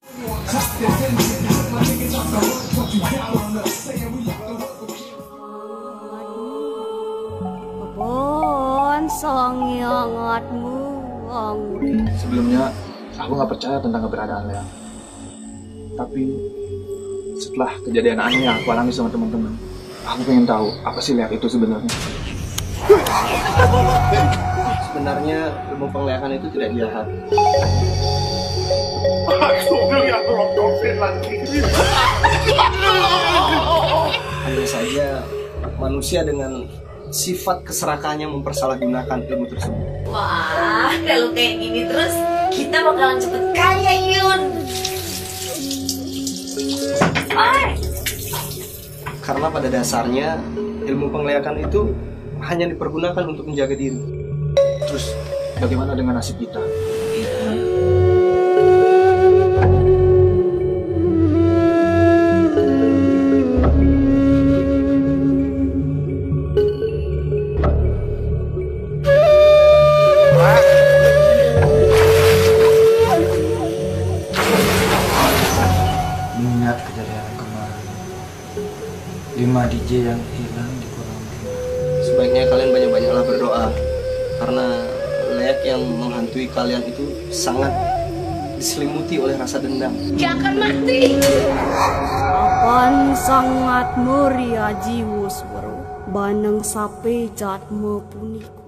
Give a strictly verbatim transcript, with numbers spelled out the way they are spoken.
Sebelumnya aku nggak percaya tentang keberadaan Lea. Tapi setelah kejadian aneh yang aku alami sama teman-teman, aku pengen tahu apa sih Lea itu sebenarnya. Sebenarnya ilmu penglihakan itu tidak jahat. Hanya saja manusia dengan sifat keserakahannya mempersalahgunakan ilmu tersebut. Wah, kalau kayak gini terus kita bakalan cepet kaya, Yun. Ay. Karena pada dasarnya ilmu penglihakan itu hanya dipergunakan untuk menjaga diri. Terus bagaimana dengan nasib kita? Mengingat kejadian kemarin, lima D J yang hilang di kolam renang. Sebaiknya kalian banyak-banyaklah berdoa, karena Leak yang menghantui kalian itu sangat diselimuti oleh rasa dendam. Dia akan mati. Akan sangat meriah jiwa suara banang sape jatme puniku.